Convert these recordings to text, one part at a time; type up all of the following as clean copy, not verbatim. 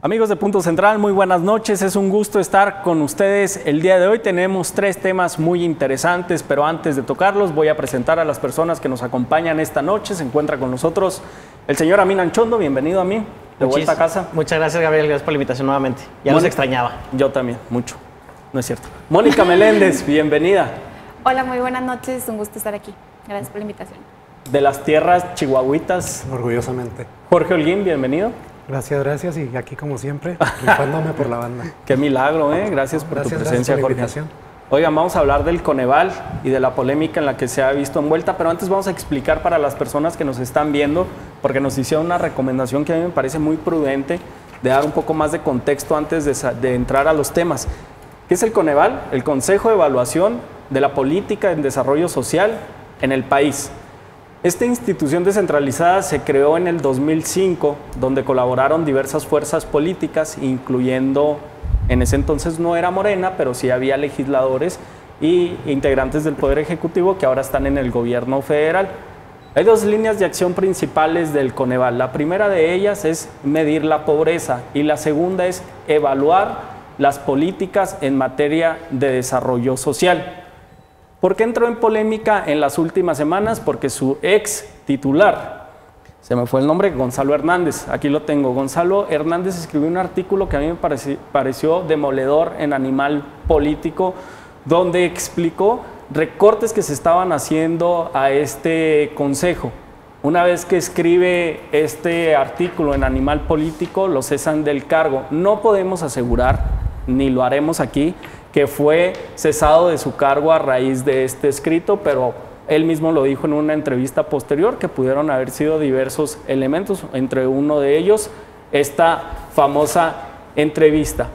Amigos de Punto Central, muy buenas noches. Es un gusto estar con ustedes el día de hoy. Tenemos 3 temas muy interesantes, pero antes de tocarlos voy a presentar a las personas que nos acompañan esta noche. Se encuentra con nosotros el señor Amin Anchondo. Bienvenido, Amin, de vuelta a casa. Muchas gracias, Gabriel. Gracias por la invitación nuevamente. Ya los extrañaba. Yo también, mucho. No es cierto. Mónica Meléndez, bienvenida. Hola, muy buenas noches. Un gusto estar aquí. Gracias por la invitación. De las tierras chihuahuitas. Orgullosamente. Jorge Holguín, bienvenido. Gracias, gracias. Y aquí, como siempre, rifándome por la banda. Qué milagro, ¿eh? Gracias por tu presencia, Jorge. Oigan, vamos a hablar del Coneval y de la polémica en la que se ha visto envuelta, pero antes vamos a explicar para las personas que nos están viendo, porque nos hicieron una recomendación que a mí me parece muy prudente, de dar un poco más de contexto antes de entrar a los temas. ¿Qué es el Coneval? El Consejo de Evaluación de la Política en Desarrollo Social en el país. Esta institución descentralizada se creó en el 2005, donde colaboraron diversas fuerzas políticas, incluyendo, en ese entonces no era Morena, pero sí había legisladores y integrantes del Poder Ejecutivo que ahora están en el gobierno federal. Hay 2 líneas de acción principales del Coneval. La primera de ellas es medir la pobreza y la segunda es evaluar las políticas en materia de desarrollo social. ¿Por qué entró en polémica en las últimas semanas? Porque su ex titular, se me fue el nombre, Gonzalo Hernández, aquí lo tengo. Gonzalo Hernández escribió un artículo que a mí me pareció demoledor en Animal Político, donde explicó recortes que se estaban haciendo a este consejo. Una vez que escribe este artículo en Animal Político, lo cesan del cargo. No podemos asegurar, ni lo haremos aquí, que fue cesado de su cargo a raíz de este escrito, pero él mismo lo dijo en una entrevista posterior, que pudieron haber sido diversos elementos, entre uno de ellos esta famosa entrevista.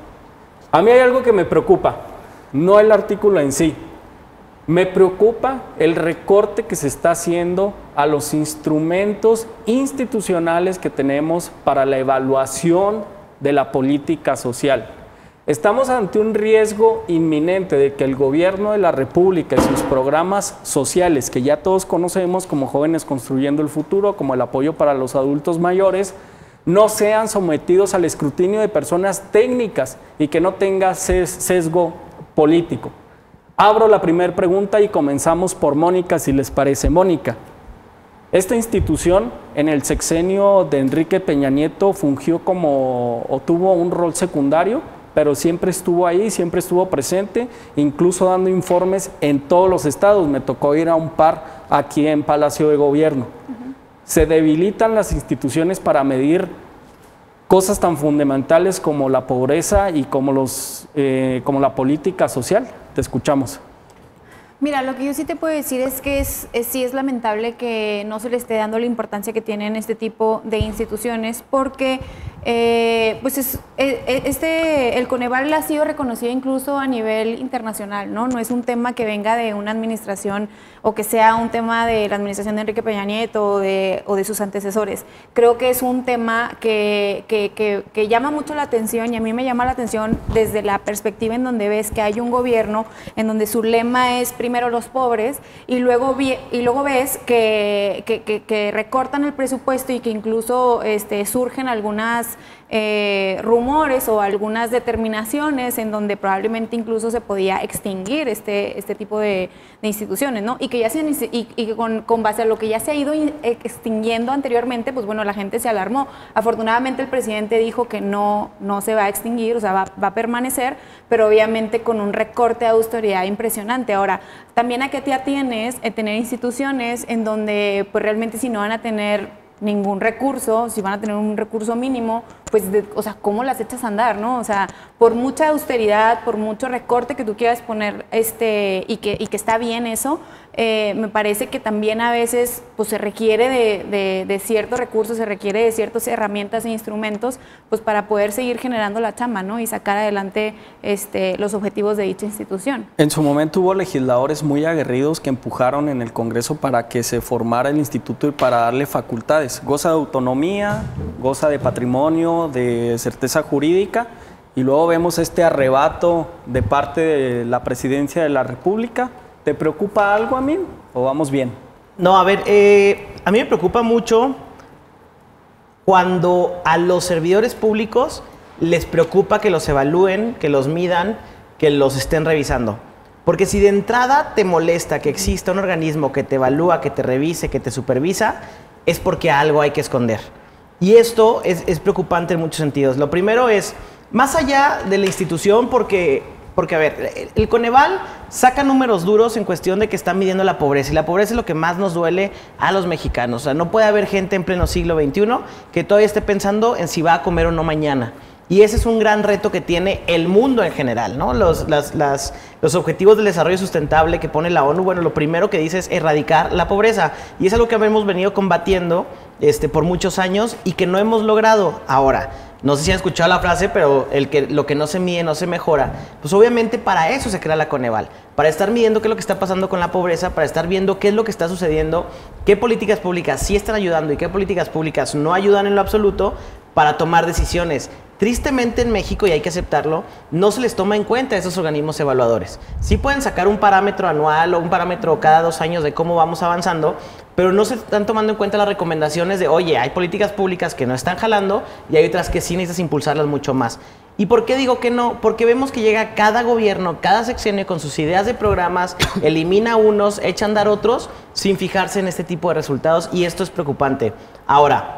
A mí hay algo que me preocupa, no el artículo en sí, me preocupa el recorte que se está haciendo a los instrumentos institucionales que tenemos para la evaluación de la política social. Estamos ante un riesgo inminente de que el gobierno de la República y sus programas sociales, que ya todos conocemos como Jóvenes Construyendo el Futuro, como el apoyo para los adultos mayores, no sean sometidos al escrutinio de personas técnicas y que no tenga sesgo político. Abro la primera pregunta y comenzamos por Mónica, si les parece. Mónica, esta institución en el sexenio de Enrique Peña Nieto fungió como, o tuvo un rol secundario, pero siempre estuvo ahí, siempre estuvo presente, incluso dando informes en todos los estados. Me tocó ir a un par aquí en Palacio de Gobierno. Se debilitan las instituciones para medir cosas tan fundamentales como la pobreza y como la política social. Te escuchamos. Mira, lo que yo sí te puedo decir es que sí es lamentable que no se le esté dando la importancia que tienen este tipo de instituciones, porque pues el Coneval ha sido reconocido incluso a nivel internacional, ¿no? No es un tema que venga de una administración o que sea un tema de la administración de Enrique Peña Nieto o de sus antecesores. Creo que es un tema que llama mucho la atención, y a mí me llama la atención desde la perspectiva en donde ves que hay un gobierno en donde su lema es primero los pobres, y luego ves que recortan el presupuesto y que incluso surgen algunas rumores o algunas determinaciones en donde probablemente incluso se podía extinguir este tipo de instituciones, ¿no? Y que con base a lo que ya se ha ido extinguiendo anteriormente, pues bueno, la gente se alarmó. Afortunadamente el presidente dijo que no se va a extinguir, o sea, va a permanecer, pero obviamente con un recorte de austeridad impresionante. Ahora, también a qué te atienes tener instituciones en donde pues realmente si no van a tener ningún recurso, si van a tener un recurso mínimo, pues, o sea, ¿cómo las echas a andar, no? O sea, por mucha austeridad, por mucho recorte que tú quieras poner, y que está bien eso, me parece que también a veces pues se requiere de ciertos recursos, se requiere de ciertas herramientas e instrumentos, pues para poder seguir generando la chamba, ¿no? Y sacar adelante los objetivos de dicha institución. En su momento hubo legisladores muy aguerridos que empujaron en el Congreso para que se formara el instituto y para darle facultades. Goza de autonomía, goza de patrimonio, de certeza jurídica, y luego vemos este arrebato de parte de la Presidencia de la República. ¿Te preocupa algo, Amin, o vamos bien? No, a ver, a mí me preocupa mucho cuando a los servidores públicos les preocupa que los evalúen, que los midan, que los estén revisando. Porque si de entrada te molesta que exista un organismo que te evalúa, que te revise, que te supervisa, es porque algo hay que esconder. Y esto es preocupante en muchos sentidos. Lo primero es, más allá de la institución, porque a ver, el Coneval saca números duros en cuestión de que está midiendo la pobreza. Y la pobreza es lo que más nos duele a los mexicanos. O sea, no puede haber gente en pleno siglo XXI que todavía esté pensando en si va a comer o no mañana. Y ese es un gran reto que tiene el mundo en general, ¿no? Los objetivos del desarrollo sustentable que pone la ONU, bueno, lo primero que dice es erradicar la pobreza. Y es algo que hemos venido combatiendo por muchos años y que no hemos logrado ahora. No sé si han escuchado la frase, pero lo que no se mide no se mejora. Pues obviamente para eso se crea la Coneval, para estar midiendo qué es lo que está pasando con la pobreza, para estar viendo qué es lo que está sucediendo, qué políticas públicas sí están ayudando y qué políticas públicas no ayudan en lo absoluto, para tomar decisiones. Tristemente en México, y hay que aceptarlo, no se les toma en cuenta a esos organismos evaluadores. Sí pueden sacar un parámetro anual o un parámetro cada 2 años de cómo vamos avanzando, pero no se están tomando en cuenta las recomendaciones de, oye, hay políticas públicas que no están jalando y hay otras que sí necesitas impulsarlas mucho más. ¿Y por qué digo que no? Porque vemos que llega cada gobierno, cada sexenio con sus ideas de programas, elimina unos, echa a andar otros, sin fijarse en este tipo de resultados, y esto es preocupante. Ahora,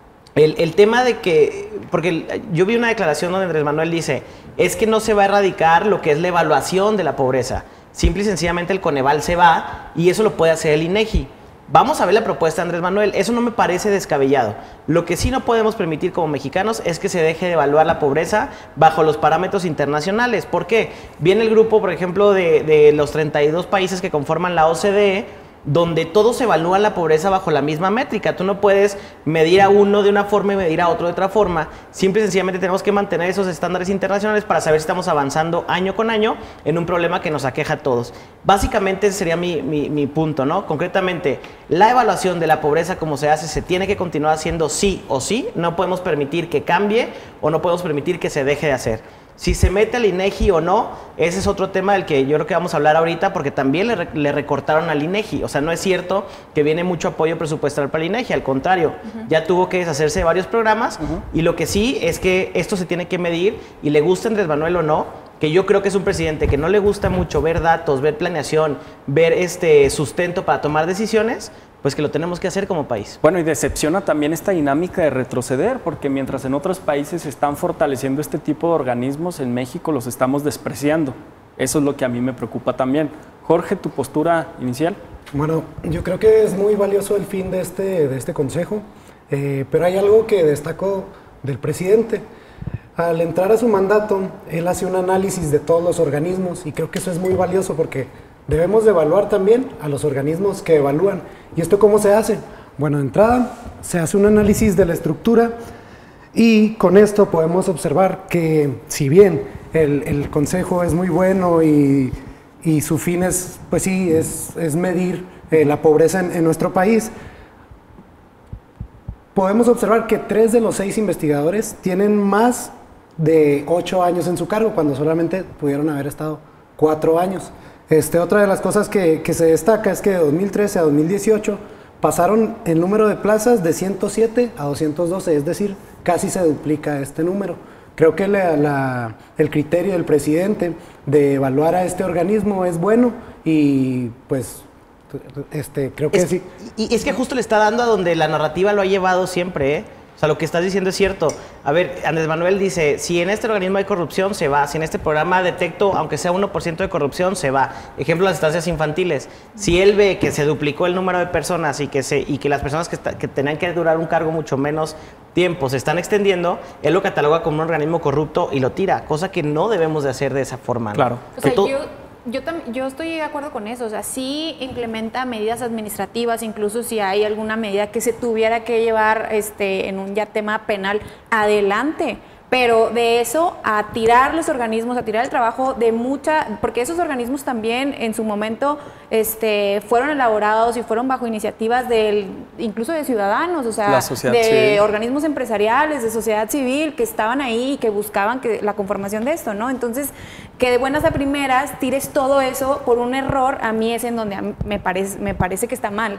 el tema de que, porque yo vi una declaración donde Andrés Manuel dice, es que no se va a erradicar lo que es la evaluación de la pobreza. Simple y sencillamente el Coneval se va y eso lo puede hacer el INEGI. Vamos a ver la propuesta de Andrés Manuel, eso no me parece descabellado. Lo que sí no podemos permitir como mexicanos es que se deje de evaluar la pobreza bajo los parámetros internacionales. ¿Por qué? Viene el grupo, por ejemplo, de los 32 países que conforman la OCDE, donde todos evalúan la pobreza bajo la misma métrica. Tú no puedes medir a uno de una forma y medir a otro de otra forma. Simple y sencillamente tenemos que mantener esos estándares internacionales para saber si estamos avanzando año con año en un problema que nos aqueja a todos. Básicamente ese sería mi punto, ¿no? Concretamente, la evaluación de la pobreza como se hace, se tiene que continuar haciendo sí o sí. No podemos permitir que cambie o no podemos permitir que se deje de hacer. Si se mete al INEGI o no, ese es otro tema del que yo creo que vamos a hablar ahorita, porque también le recortaron al INEGI. O sea, no es cierto que viene mucho apoyo presupuestal para el INEGI, al contrario, ya tuvo que deshacerse de varios programas, y lo que sí es que esto se tiene que medir, y le gusta a Andrés Manuel o no, que yo creo que es un presidente que no le gusta mucho ver datos, ver planeación, ver sustento para tomar decisiones, pues que lo tenemos que hacer como país. Bueno, y decepciona también esta dinámica de retroceder, porque mientras en otros países están fortaleciendo este tipo de organismos, en México los estamos despreciando. Eso es lo que a mí me preocupa también. Jorge, ¿tu postura inicial? Bueno, yo creo que es muy valioso el fin de este consejo, pero hay algo que destaco del presidente. Al entrar a su mandato, él hace un análisis de todos los organismos, y creo que eso es muy valioso porque debemos de evaluar también a los organismos que evalúan. ¿Y esto cómo se hace? Bueno, de entrada se hace un análisis de la estructura, y con esto podemos observar que si bien el consejo es muy bueno y su fin es, pues sí, es medir la pobreza en nuestro país, podemos observar que 3 de los 6 investigadores tienen más de 8 años en su cargo, cuando solamente pudieron haber estado 4 años. Otra de las cosas que se destaca es que de 2013 a 2018 pasaron el número de plazas de 107 a 212, es decir, casi se duplica este número. Creo que el criterio del presidente de evaluar a este organismo es bueno, y pues creo que sí. Y es que justo le está dando a donde la narrativa lo ha llevado siempre, ¿eh? O sea, lo que estás diciendo es cierto. A ver, Andrés Manuel dice, si en este organismo hay corrupción, se va. Si en este programa detecto, aunque sea 1% de corrupción, se va. Ejemplo, las estancias infantiles. Si él ve que se duplicó el número de personas y que las personas que tenían que durar un cargo mucho menos tiempo se están extendiendo, él lo cataloga como un organismo corrupto y lo tira, cosa que no debemos de hacer de esa forma, ¿no? Claro. O sea, yo estoy de acuerdo con eso, o sea, sí implementa medidas administrativas, incluso si hay alguna medida que se tuviera que llevar en un ya tema penal, adelante. Pero de eso a tirar los organismos, a tirar el trabajo de porque esos organismos también en su momento fueron elaborados y fueron bajo iniciativas incluso de ciudadanos, o sea, de organismos empresariales, de sociedad civil, que estaban ahí y que buscaban la conformación de esto, ¿no? Entonces, que de buenas a primeras tires todo eso por un error, a mí es en donde me parece que está mal.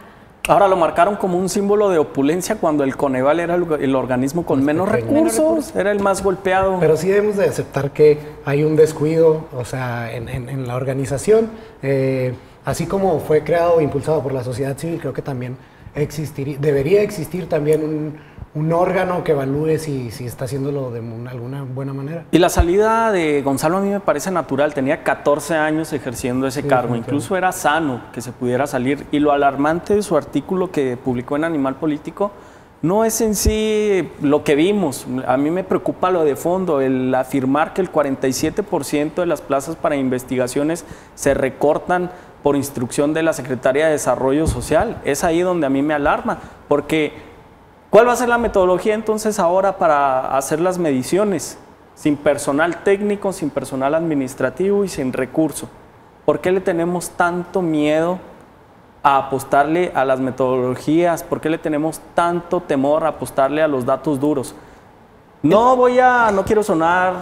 Ahora lo marcaron como un símbolo de opulencia cuando el Coneval era el organismo con menos recursos, era el más golpeado. Pero sí debemos de aceptar que hay un descuido, o sea, en la organización, así como fue creado o impulsado por la sociedad civil, creo que también debería existir también un órgano que evalúe si está haciéndolo de alguna buena manera. Y la salida de Gonzalo a mí me parece natural, tenía 14 años ejerciendo ese cargo, incluso era sano que se pudiera salir. Y lo alarmante de su artículo que publicó en Animal Político no es en sí lo que vimos, a mí me preocupa lo de fondo, el afirmar que el 47% de las plazas para investigaciones se recortan por instrucción de la Secretaría de Desarrollo Social. Es ahí donde a mí me alarma, porque ¿cuál va a ser la metodología entonces ahora para hacer las mediciones? Sin personal técnico, sin personal administrativo y sin recurso. ¿Por qué le tenemos tanto miedo a apostarle a las metodologías? ¿Por qué le tenemos tanto temor a apostarle a los datos duros? No quiero sonar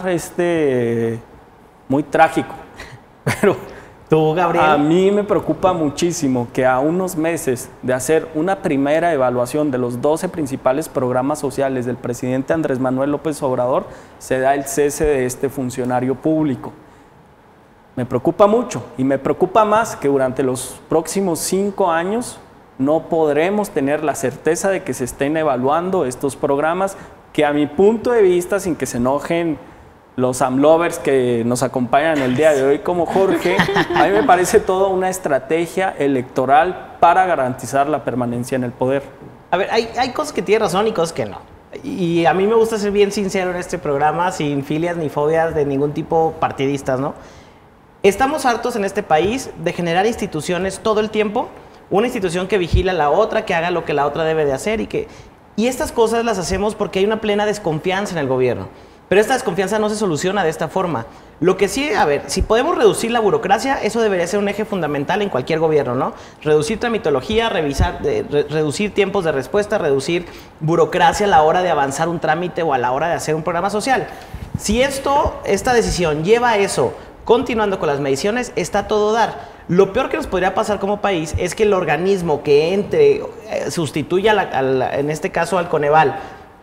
muy trágico, pero ¿tú, Gabriel? A mí me preocupa muchísimo que a unos meses de hacer una primera evaluación de los 12 principales programas sociales del presidente Andrés Manuel López Obrador, se da el cese de este funcionario público. Me preocupa mucho y me preocupa más que durante los próximos 5 años no podremos tener la certeza de que se estén evaluando estos programas que, a mi punto de vista, sin que se enojen los AMLovers que nos acompañan el día de hoy como Jorge, a mí me parece toda una estrategia electoral para garantizar la permanencia en el poder. A ver, hay cosas que tiene razón y cosas que no. Y a mí me gusta ser bien sincero en este programa, sin filias ni fobias de ningún tipo partidistas, ¿no? Estamos hartos en este país de generar instituciones todo el tiempo, una institución que vigila a la otra, que haga lo que la otra debe de hacer y estas cosas las hacemos porque hay una plena desconfianza en el gobierno. Pero esta desconfianza no se soluciona de esta forma. Lo que sí, a ver, si podemos reducir la burocracia, eso debería ser un eje fundamental en cualquier gobierno, ¿no? Reducir tramitología, reducir tiempos de respuesta, reducir burocracia a la hora de avanzar un trámite o a la hora de hacer un programa social. Si esta decisión lleva a eso, continuando con las mediciones, está todo dar. Lo peor que nos podría pasar como país es que el organismo que sustituya en este caso al Coneval,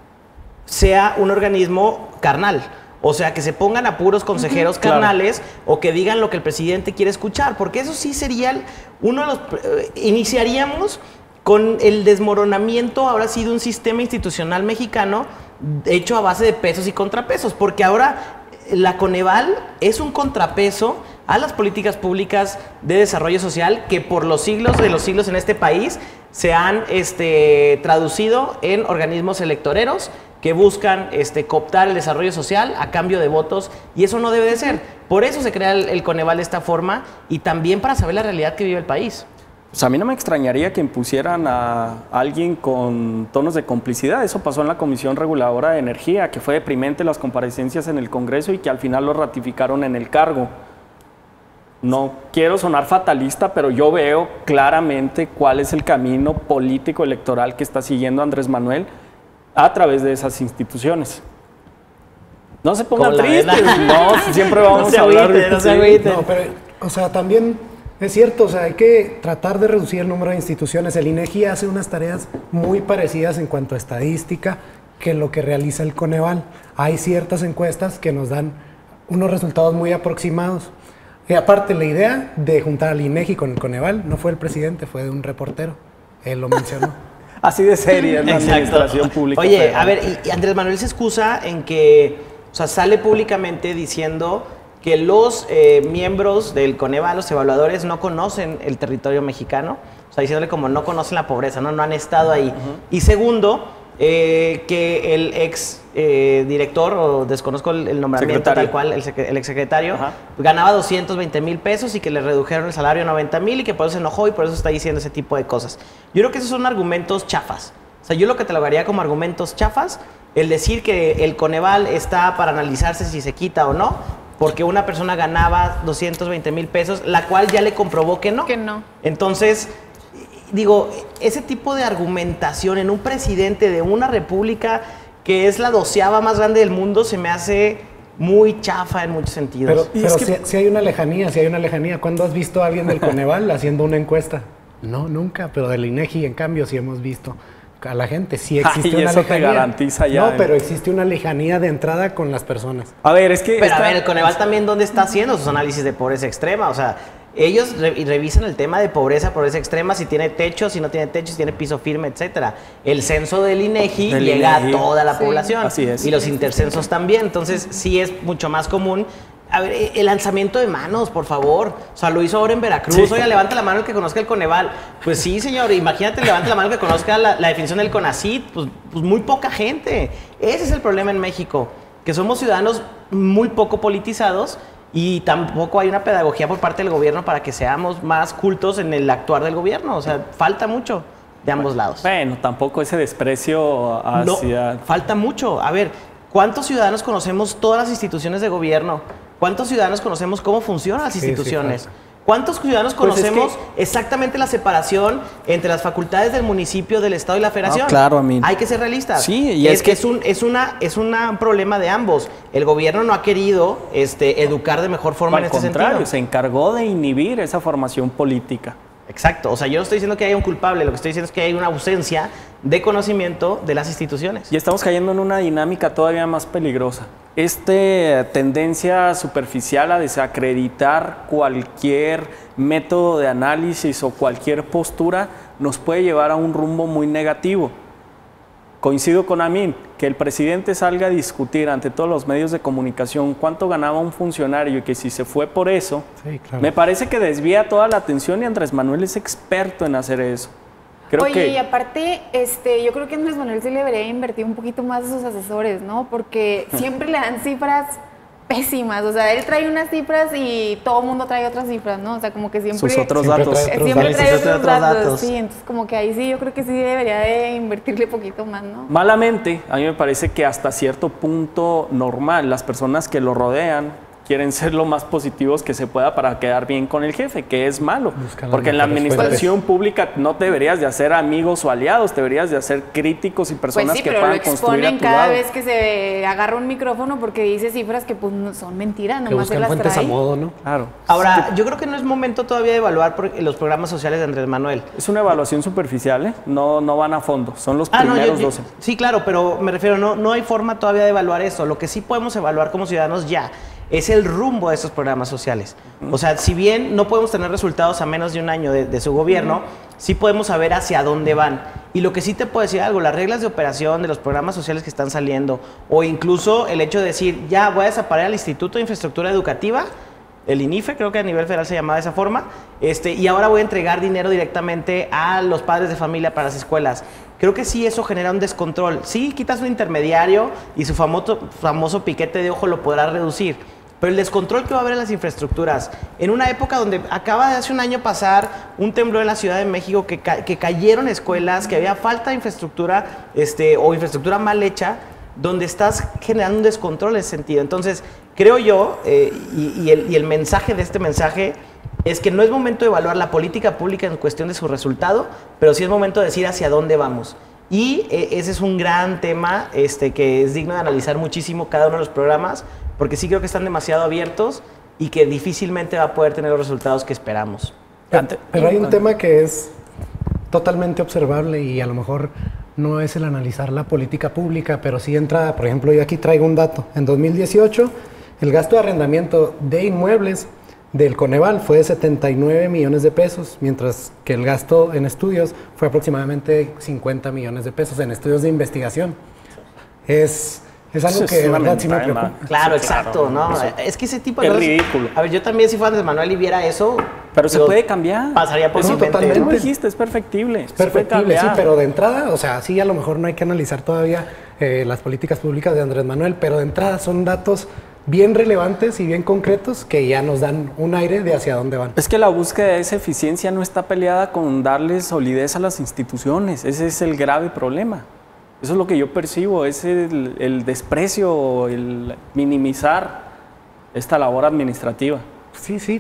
sea un organismo carnal, o sea, que se pongan a puros consejeros carnales o que digan lo que el presidente quiere escuchar, porque eso sí sería uno de los... iniciaríamos con el desmoronamiento ahora sí de un sistema institucional mexicano hecho a base de pesos y contrapesos, porque ahora la Coneval es un contrapeso a las políticas públicas de desarrollo social que por los siglos de los siglos en este país se han traducido en organismos electoreros que buscan cooptar el desarrollo social a cambio de votos, y eso no debe de ser. Por eso se crea el Coneval de esta forma, y también para saber la realidad que vive el país. Pues a mí no me extrañaría que impusieran a alguien con tonos de complicidad. Eso pasó en la Comisión Reguladora de Energía, que fue deprimente las comparecencias en el Congreso y que al final lo ratificaron en el cargo. No quiero sonar fatalista, pero yo veo claramente cuál es el camino político electoral que está siguiendo Andrés Manuel a través de esas instituciones. No se pongan tristes, no, siempre vamos a hablar de eso. No, pero, o sea, también es cierto, o sea, hay que tratar de reducir el número de instituciones. El INEGI hace unas tareas muy parecidas en cuanto a estadística que lo que realiza el Coneval. Hay ciertas encuestas que nos dan unos resultados muy aproximados. Y aparte, la idea de juntar al INEGI con el Coneval no fue el presidente, fue de un reportero. Él lo mencionó. Así de seria es la administración pública. Oye, federal. a ver, y Andrés Manuel se excusa en que, o sea, sale públicamente diciendo que los miembros del Coneval, los evaluadores, no conocen el territorio mexicano. O sea, diciéndole como no conocen la pobreza, no han estado ahí. Y segundo, que el ex director, o desconozco el nombramiento tal cual, el exsecretario, ganaba 220,000 pesos y que le redujeron el salario a 90,000 y que por eso se enojó y por eso está diciendo ese tipo de cosas. Yo creo que esos son argumentos chafas. O sea, yo lo que catalogaría como argumentos chafas, el decir que el Coneval está para analizarse si se quita o no, porque una persona ganaba 220,000 pesos, la cual ya le comprobó que no. Que no. Entonces, digo, ese tipo de argumentación en un presidente de una república que es la 12ª más grande del mundo se me hace muy chafa en muchos sentidos. Pero si hay una lejanía, ¿Cuándo has visto a alguien del Coneval haciendo una encuesta? No, nunca, pero del INEGI, en cambio, sí hemos visto a la gente. Sí existe una eso lejanía. te garantiza ya. No, pero existe una lejanía de entrada con las personas. A ver, es que... Pero a ver, el Coneval también, ¿dónde está haciendo sus análisis de pobreza extrema? O sea, ellos revisan el tema de pobreza extrema, si tiene techo, si no tiene techo, si tiene piso firme, etcétera. El censo del INEGI llega a toda la población. Así es. Y los intercensos también. Entonces, sí es mucho más común. A ver, el lanzamiento de manos, por favor. O sea, lo hizo ahora en Veracruz. Sí. Oiga, levanta la mano el que conozca el Coneval. Pues sí, señor. Imagínate, levanta la mano el que conozca la definición del CONACYT. Pues muy poca gente. Ese es el problema en México. Que somos ciudadanos muy poco politizados y tampoco hay una pedagogía por parte del gobierno para que seamos más cultos en el actuar del gobierno. O sea, falta mucho de ambos lados. Bueno, tampoco ese desprecio hacia... No, falta mucho. A ver, ¿cuántos ciudadanos conocemos todas las instituciones de gobierno? ¿Cuántos ciudadanos conocemos cómo funcionan las instituciones? Sí, claro. ¿Cuántos ciudadanos conocemos exactamente la separación entre las facultades del municipio, del Estado y la Federación? No, claro, a mí. Hay que ser realistas. Sí, y es que es un problema de ambos. El gobierno no ha querido educar de mejor forma en este sentido. Al contrario, se encargó de inhibir esa formación política. Exacto. O sea, yo no estoy diciendo que haya un culpable, lo que estoy diciendo es que hay una ausencia de conocimiento de las instituciones. Y estamos cayendo en una dinámica todavía más peligrosa. Esta tendencia superficial a desacreditar cualquier método de análisis o cualquier postura nos puede llevar a un rumbo muy negativo. Coincido con Amin, que el presidente salga a discutir ante todos los medios de comunicación cuánto ganaba un funcionario y que si se fue por eso, sí, claro. Me parece que desvía toda la atención y Andrés Manuel es experto en hacer eso. Y aparte, yo creo que Andrés Manuel se le debería invertir un poquito más a sus asesores, ¿no? Porque siempre le dan cifras pésimas. O sea, él trae unas cifras y todo el mundo trae otras cifras, ¿no? O sea, como que siempre... Sus otros datos. Siempre trae otros datos. Sí, entonces como que ahí sí, yo creo que sí debería de invertirle poquito más, ¿no? Malamente, a mí me parece que hasta cierto punto normal, las personas que lo rodean quieren ser lo más positivos que se pueda para quedar bien con el jefe, que es malo. Porque en la administración pública no deberías de hacer amigos o aliados, deberías de hacer críticos y personas que puedan construir a tu lado. Cada vez que se agarra un micrófono porque dice cifras que pues son mentiras, nomás se las trae. Fuentes a modo, ¿no? Claro. Ahora, yo creo que no es momento todavía de evaluar los programas sociales de Andrés Manuel. Es una evaluación superficial, ¿eh? No van a fondo, son los primeros 12. Sí, claro, pero me refiero, no hay forma todavía de evaluar eso. Lo que sí podemos evaluar como ciudadanos ya es el rumbo de estos programas sociales. O sea, si bien no podemos tener resultados a menos de un año de su gobierno, sí podemos saber hacia dónde van. Y lo que sí te puedo decir algo, las reglas de operación de los programas sociales que están saliendo, o incluso el hecho de decir, ya voy a desaparecer al Instituto de Infraestructura Educativa, el INIFE, creo que a nivel federal se llamaba de esa forma, y ahora voy a entregar dinero directamente a los padres de familia para las escuelas. Creo que sí eso genera un descontrol. Sí, quitas un intermediario y su famoso piquete de ojo lo podrá reducir. Pero el descontrol que va a haber en las infraestructuras, en una época donde acaba de hace un año pasar un temblor en la Ciudad de México, que cayeron escuelas, que había falta de infraestructura o infraestructura mal hecha, donde estás generando un descontrol en ese sentido. Entonces, creo yo, y el mensaje de este mensaje es que no es momento de evaluar la política pública en cuestión de su resultado, pero sí es momento de decir hacia dónde vamos. Y ese es un gran tema que es digno de analizar muchísimo cada uno de los programas, porque sí creo que están demasiado abiertos y que difícilmente va a poder tener los resultados que esperamos. Pero hay un tema que es totalmente observable y a lo mejor no es el analizar la política pública, pero sí entra, por ejemplo, yo aquí traigo un dato. En 2018, el gasto de arrendamiento de inmuebles del Coneval fue de 79 millones de pesos, mientras que el gasto en estudios fue aproximadamente 50 millones de pesos en estudios de investigación. Es algo que de verdad sí me preocupa. Claro, exacto, ¿no? Es que ese tipo de cosas... Es ridículo. A ver, yo también si fuera Andrés Manuel y viera eso... Pero se puede cambiar. Pasaría por mi mente. Tú lo dijiste, es perfectible. Es perfectible, sí, pero de entrada, o sea, sí, a lo mejor no hay que analizar todavía las políticas públicas de Andrés Manuel, pero de entrada son datos bien relevantes y bien concretos que ya nos dan un aire de hacia dónde van. Es que la búsqueda de esa eficiencia no está peleada con darle solidez a las instituciones. Ese es el grave problema. Eso es lo que yo percibo, es el desprecio, el minimizar esta labor administrativa. Sí, sí.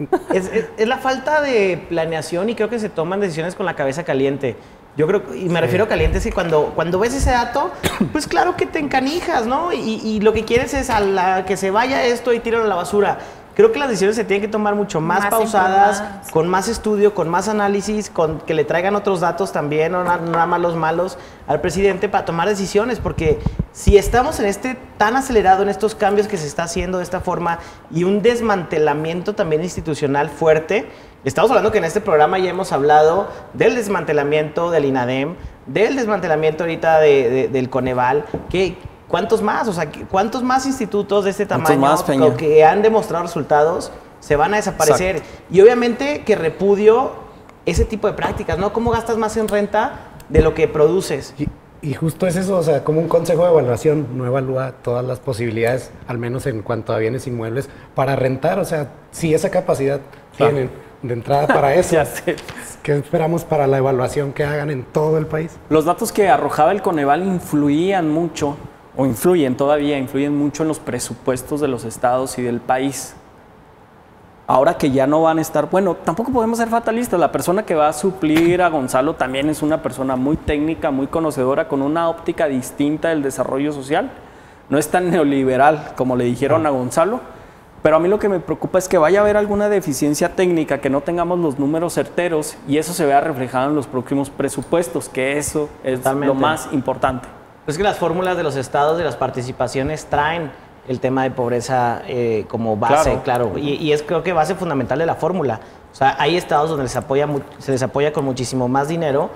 Es la falta de planeación y creo que se toman decisiones con la cabeza caliente. Yo creo, y me refiero a caliente, es que cuando ves ese dato, pues claro que te encanijas, ¿no? Y lo que quieres es que se vaya esto y tíralo a la basura. Creo que las decisiones se tienen que tomar mucho más pausadas, con más estudio, con más análisis, con que le traigan otros datos también, no nada más los malos al presidente para tomar decisiones, porque si estamos en tan acelerado en estos cambios que se está haciendo de esta forma y un desmantelamiento también institucional fuerte, estamos hablando que en este programa ya hemos hablado del desmantelamiento del INADEM, del desmantelamiento ahorita del Coneval, ¿cuántos más? O sea, ¿cuántos más institutos de este tamaño que han demostrado resultados se van a desaparecer? Exacto. Y obviamente que repudio ese tipo de prácticas, ¿no? ¿Cómo gastas más en renta de lo que produces? Y justo es eso, o sea, como un consejo de evaluación no evalúa todas las posibilidades, al menos en cuanto a bienes inmuebles, para rentar. O sea, si esa capacidad tienen de entrada para eso, ¿qué esperamos para la evaluación que hagan en todo el país? Los datos que arrojaba el Coneval influían mucho, o influyen mucho en los presupuestos de los estados y del país. Ahora que ya no van a estar, bueno, tampoco podemos ser fatalistas. La persona que va a suplir a Gonzalo también es una persona muy técnica, muy conocedora, con una óptica distinta del desarrollo social. No es tan neoliberal como le dijeron a Gonzalo, pero a mí lo que me preocupa es que vaya a haber alguna deficiencia técnica, que no tengamos los números certeros y eso se vea reflejado en los próximos presupuestos, que eso es lo más importante. Es que las fórmulas de los estados, de las participaciones, traen el tema de pobreza como base, claro. Y es creo que base fundamental de la fórmula. O sea, hay estados donde se les apoya con muchísimo más dinero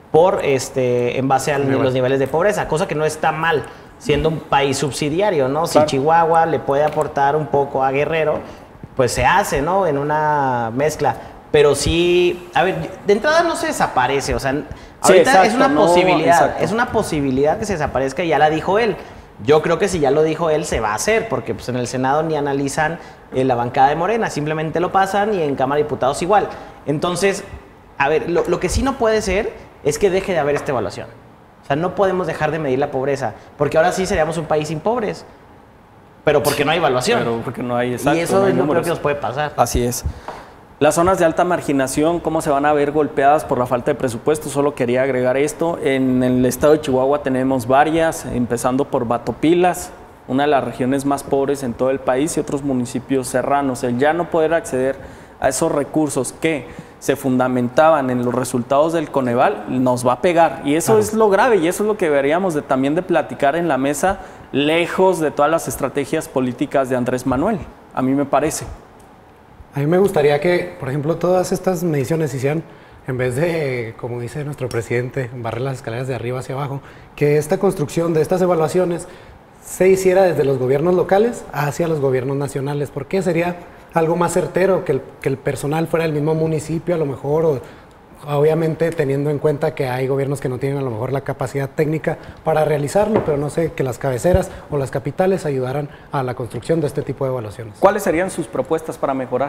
en base a los niveles de pobreza, cosa que no está mal, siendo un país subsidiario, ¿no? Claro. Si Chihuahua le puede aportar un poco a Guerrero, pues se hace, ¿no? En una mezcla. Pero sí, a ver, de entrada no se desaparece, o sea, ahorita es una posibilidad, es una posibilidad que se desaparezca y ya la dijo él. Yo creo que si ya lo dijo él, se va a hacer, porque pues, en el Senado ni analizan la bancada de Morena, simplemente lo pasan y en Cámara de Diputados igual. Entonces, a ver, lo que sí no puede ser es que deje de haber esta evaluación. O sea, no podemos dejar de medir la pobreza, porque ahora sí seríamos un país sin pobres, pero porque no hay evaluación. Pero porque no hay, exacto, y eso no creo que nos puede pasar. Así es. Las zonas de alta marginación, ¿cómo se van a ver golpeadas por la falta de presupuesto? Solo quería agregar esto. En el estado de Chihuahua tenemos varias, empezando por Batopilas, una de las regiones más pobres en todo el país, y otros municipios serranos. El ya no poder acceder a esos recursos que se fundamentaban en los resultados del Coneval nos va a pegar. Y eso es lo grave, y eso es lo que deberíamos también de platicar en la mesa, lejos de todas las estrategias políticas de Andrés Manuel, a mí me parece. A mí me gustaría que, por ejemplo, todas estas mediciones se hicieran, en vez de, como dice nuestro presidente, barrer las escaleras de arriba hacia abajo, que esta construcción de estas evaluaciones se hiciera desde los gobiernos locales hacia los gobiernos nacionales, porque sería algo más certero que el personal fuera del mismo municipio, a lo mejor, obviamente teniendo en cuenta que hay gobiernos que no tienen a lo mejor la capacidad técnica para realizarlo, pero no sé, que las cabeceras o las capitales ayudaran a la construcción de este tipo de evaluaciones. ¿Cuáles serían sus propuestas para mejorar?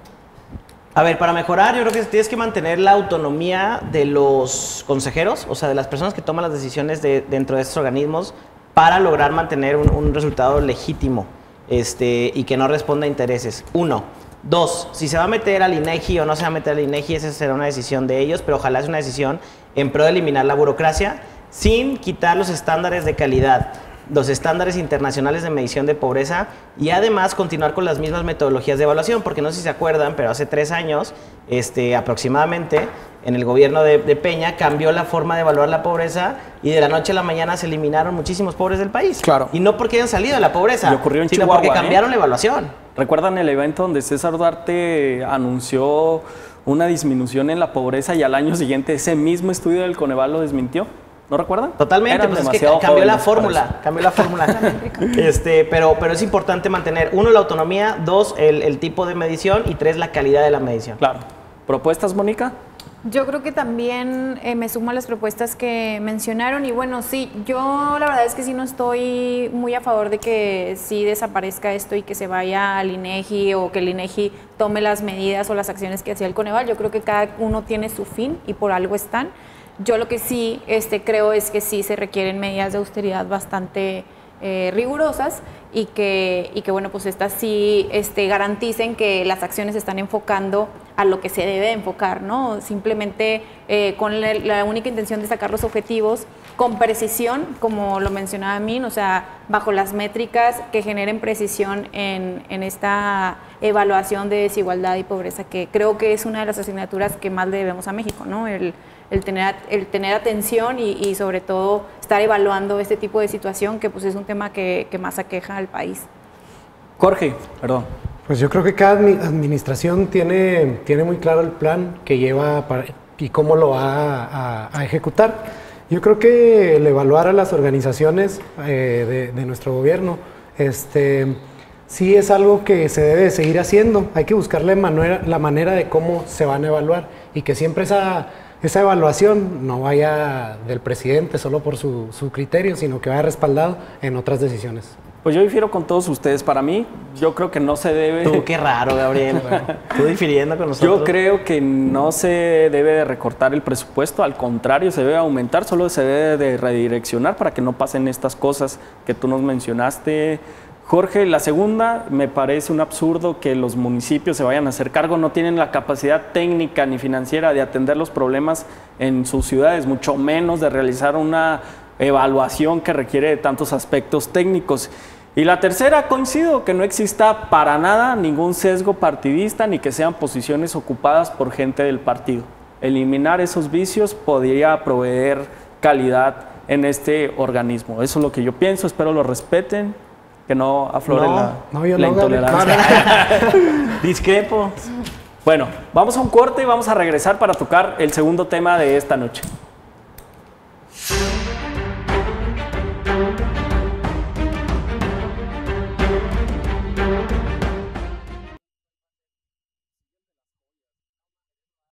A ver, para mejorar yo creo que tienes que mantener la autonomía de los consejeros, o sea, de las personas que toman las decisiones dentro de estos organismos para lograr mantener un resultado legítimo y que no responda a intereses. 1. 2, si se va a meter al INEGI o no se va a meter al INEGI, esa será una decisión de ellos, pero ojalá sea una decisión en pro de eliminar la burocracia sin quitar los estándares de calidad, los estándares internacionales de medición de pobreza y además continuar con las mismas metodologías de evaluación, porque no sé si se acuerdan, pero hace 3 años aproximadamente en el gobierno de Peña cambió la forma de evaluar la pobreza y de la noche a la mañana se eliminaron muchísimos pobres del país. Claro. Y no porque hayan salido de la pobreza, y ocurrió en sino Chihuahua, porque cambiaron la evaluación. ¿Recuerdan el evento donde César Duarte anunció una disminución en la pobreza y al año siguiente ese mismo estudio del Coneval lo desmintió? ¿No recuerdan? Totalmente, pues es que cambió la fórmula, pero es importante mantener, 1, la autonomía, 2, el tipo de medición y 3, la calidad de la medición. Claro. ¿Propuestas, Mónica? Yo creo que también me sumo a las propuestas que mencionaron y bueno, sí, yo la verdad es que sí no estoy muy a favor de que sí desaparezca esto y que se vaya al INEGI o que el INEGI tome las medidas o las acciones que hacía el Coneval. Yo creo que cada uno tiene su fin y por algo están. Yo lo que sí creo es que sí se requieren medidas de austeridad bastante rigurosas y que bueno, pues estas sí garanticen que las acciones se están enfocando a lo que se debe enfocar, ¿no? Simplemente con la única intención de sacar los objetivos con precisión, como lo mencionaba Min, o sea, bajo las métricas que generen precisión en esta evaluación de desigualdad y pobreza, que creo que es una de las asignaturas que más le debemos a México, ¿no? El tener atención y sobre todo estar evaluando este tipo de situación, que pues es un tema que más aqueja al país. Jorge, perdón. Pues yo creo que cada administración tiene muy claro el plan que lleva y cómo lo va a ejecutar. Yo creo que el evaluar a las organizaciones de nuestro gobierno sí es algo que se debe seguir haciendo. Hay que buscarle la manera de cómo se van a evaluar y que siempre esa evaluación no vaya del presidente solo por su criterio, sino que vaya respaldado en otras decisiones. Pues yo difiero con todos ustedes. Para mí, yo creo que no se debe... Tú, qué raro, Gabriel. Tú difiriendo con nosotros. Yo creo que no se debe de recortar el presupuesto, al contrario, se debe aumentar, solo se debe de redireccionar para que no pasen estas cosas que tú nos mencionaste, Jorge. La segunda, me parece un absurdo que los municipios se vayan a hacer cargo, no tienen la capacidad técnica ni financiera de atender los problemas en sus ciudades, mucho menos de realizar una evaluación que requiere de tantos aspectos técnicos. Y la tercera, coincido que no exista para nada ningún sesgo partidista ni que sean posiciones ocupadas por gente del partido. Eliminar esos vicios podría proveer calidad en este organismo. Eso es lo que yo pienso, espero lo respeten, que no aflore la intolerancia. Discrepo. Bueno, vamos a un corte y vamos a regresar para tocar el segundo tema de esta noche.